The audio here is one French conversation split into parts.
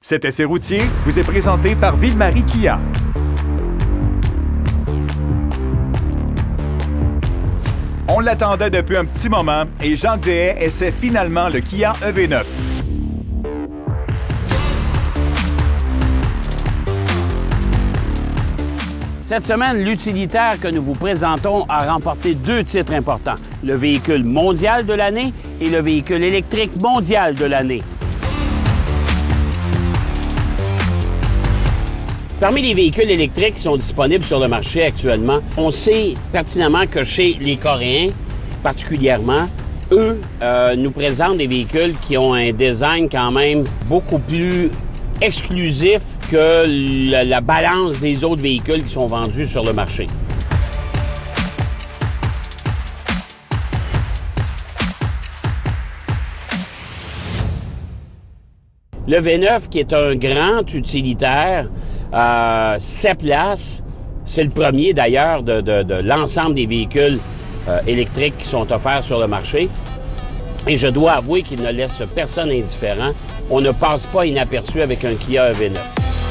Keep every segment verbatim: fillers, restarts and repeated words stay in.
Cet essai routier vous est présenté par Ville-Marie Kia. On l'attendait depuis un petit moment et Jean Gréais essaie finalement le Kia E V neuf. Cette semaine, l'utilitaire que nous vous présentons a remporté deux titres importants, le véhicule mondial de l'année et le véhicule électrique mondial de l'année. Parmi les véhicules électriques qui sont disponibles sur le marché actuellement, on sait pertinemment que chez les Coréens, particulièrement, eux euh, nous présentent des véhicules qui ont un design quand même beaucoup plus exclusif que la, la balance des autres véhicules qui sont vendus sur le marché. Le V neuf, qui est un grand utilitaire, euh, sept places, c'est le premier d'ailleurs de, de, de l'ensemble des véhicules euh, électriques qui sont offerts sur le marché. Et je dois avouer qu'il ne laisse personne indifférent. On ne passe pas inaperçu avec un Kia E V neuf.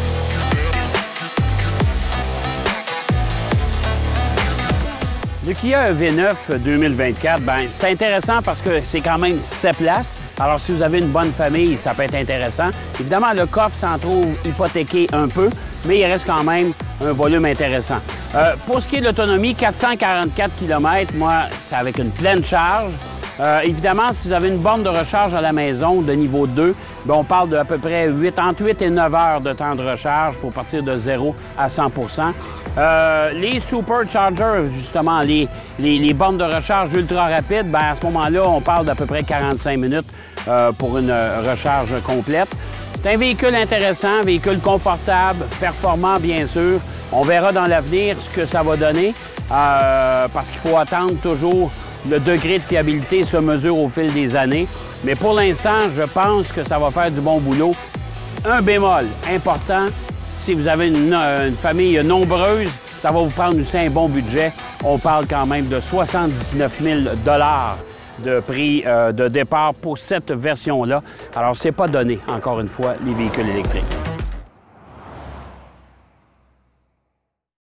Le Kia E V neuf deux mille vingt-quatre, ben, c'est intéressant parce que c'est quand même sept places. Alors, si vous avez une bonne famille, ça peut être intéressant. Évidemment, le coffre s'en trouve hypothéqué un peu, mais il reste quand même un volume intéressant. Euh, pour ce qui est de l'autonomie, quatre cent quarante-quatre kilomètres, moi, c'est avec une pleine charge. Euh, évidemment, si vous avez une borne de recharge à la maison de niveau deux, bien, on parle d'à peu près huit, entre huit et neuf heures de temps de recharge pour partir de zéro à cent pour cent. Euh, les superchargers, justement, les, les, les bornes de recharge ultra rapides, bien, à ce moment-là, on parle d'à peu près quarante-cinq minutes euh, pour une recharge complète. C'est un véhicule intéressant, un véhicule confortable, performant, bien sûr. On verra dans l'avenir ce que ça va donner, euh, parce qu'il faut attendre toujours. Le degré de fiabilité se mesure au fil des années. Mais pour l'instant, je pense que ça va faire du bon boulot. Un bémol important, si vous avez une, une famille nombreuse, ça va vous prendre aussi un bon budget. On parle quand même de soixante-dix-neuf mille dollars de prix euh, de départ pour cette version-là. Alors, c'est pas donné, encore une fois, les véhicules électriques.